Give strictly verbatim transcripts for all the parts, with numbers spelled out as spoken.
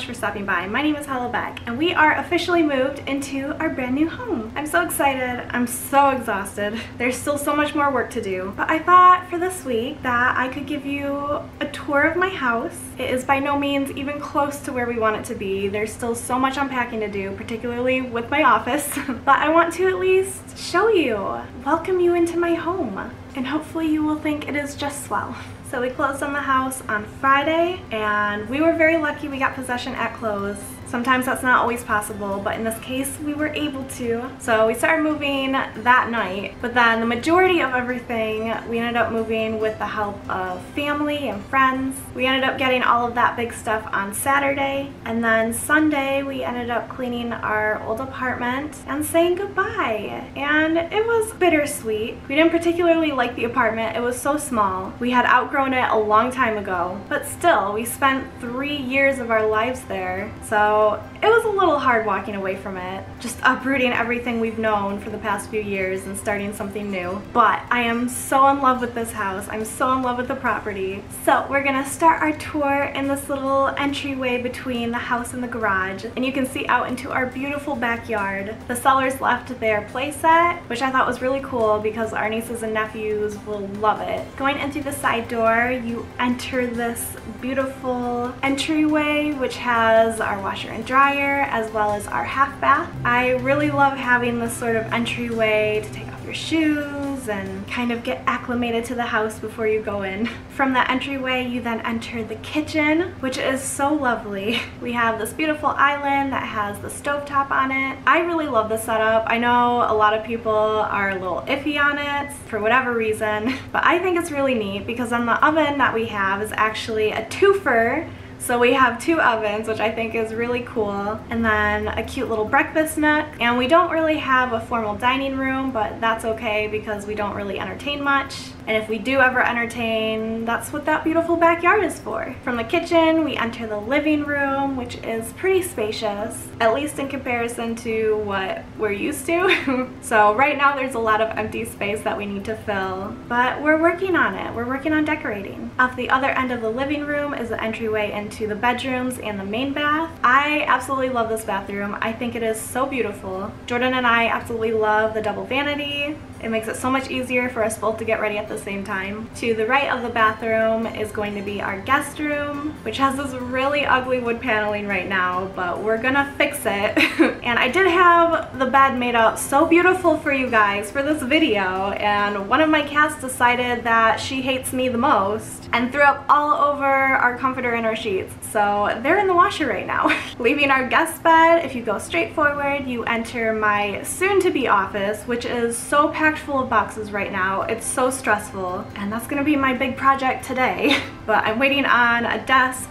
much for stopping by. My name is Hollabec, and we are officially moved into our brand new home. I'm so excited. I'm so exhausted. There's still so much more work to do, but I thought for this week that I could give you a tour of my house. It is by no means even close to where we want it to be. There's still so much unpacking to do, particularly with my office, but I want to at least show you, welcome you into my home, and hopefully you will think it is just swell. So we closed on the house on Friday, and we were very lucky we got possession at close. Sometimes that's not always possible, but in this case we were able to. So we started moving that night, but then the majority of everything we ended up moving with the help of family and friends. We ended up getting all of that big stuff on Saturday, and then Sunday we ended up cleaning our old apartment and saying goodbye. And it was bittersweet. We didn't particularly like the apartment. It was so small. We had outgrown it a long time ago, but still, we spent three years of our lives there. So it was a little hard walking away from it, just uprooting everything we've known for the past few years and starting something new. But I am so in love with this house. I'm so in love with the property. So we're gonna start our tour in this little entryway between the house and the garage, and you can see out into our beautiful backyard. The sellers left their playset, which I thought was really cool because our nieces and nephews will love it. Going in through the side door, you enter this beautiful entryway which has our washer and dryer as well as our half bath. I really love having this sort of entryway to take off your shoes and kind of get acclimated to the house before you go in. From that entryway you then enter the kitchen, which is so lovely. We have this beautiful island that has the stovetop on it. I really love this setup. I know a lot of people are a little iffy on it for whatever reason, but I think it's really neat because then the oven that we have is actually a twofer. So we have two ovens, which I think is really cool, and then a cute little breakfast nook. And we don't really have a formal dining room, but that's okay because we don't really entertain much. And if we do ever entertain, that's what that beautiful backyard is for. From the kitchen, we enter the living room, which is pretty spacious, at least in comparison to what we're used to. So right now there's a lot of empty space that we need to fill, but we're working on it. We're working on decorating. Off the other end of the living room is the entryway into the bedrooms and the main bath. I absolutely love this bathroom. I think it is so beautiful. Jordan and I absolutely love the double vanity. It makes it so much easier for us both to get ready at the same time. To the right of the bathroom is going to be our guest room, which has this really ugly wood paneling right now, but we're gonna fix it. And I did have the bed made up so beautiful for you guys for this video, and one of my cats decided that she hates me the most and threw up all over our comforter and our sheets. So they're in the washer right now. Leaving our guest bed, if you go straight forward, you enter my soon-to-be office, which is so packed full of boxes right now. It's so stressful, and that's gonna be my big project today. But I'm waiting on a desk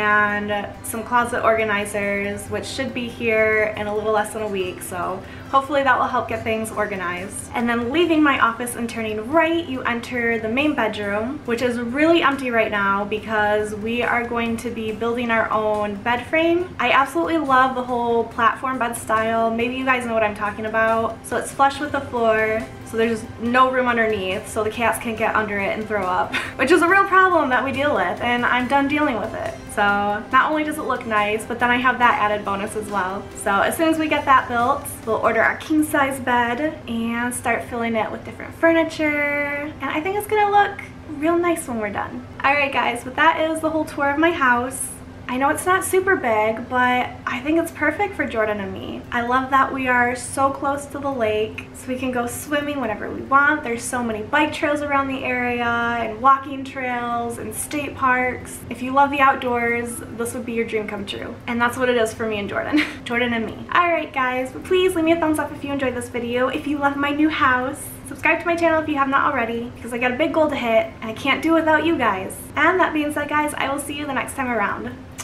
and some closet organizers, which should be here in a little less than a week, so hopefully that will help get things organized. And then leaving my office and turning right, you enter the main bedroom, which is really empty right now because we are going to be building our own bed frame. I absolutely love the whole platform bed style. Maybe you guys know what I'm talking about. So it's flush with the floor, so there's no room underneath, so the cats can get under it and throw up, which is a real problem that we deal with, and I'm done dealing with it. So not only does it look nice, but then I have that added bonus as well. So as soon as we get that built, we'll order our king size bed and start filling it with different furniture, and I think it's gonna look real nice when we're done. Alright guys, but that is the whole tour of my house. I know it's not super big, but I think it's perfect for Jordan and me. I love that we are so close to the lake, so we can go swimming whenever we want. There's so many bike trails around the area, and walking trails, and state parks. If you love the outdoors, this would be your dream come true. And that's what it is for me and Jordan. Jordan and me. Alright guys, but please leave me a thumbs up if you enjoyed this video. If you love my new house, subscribe to my channel if you have not already, because I got a big goal to hit, and I can't do it without you guys. And that being said guys, I will see you the next time around.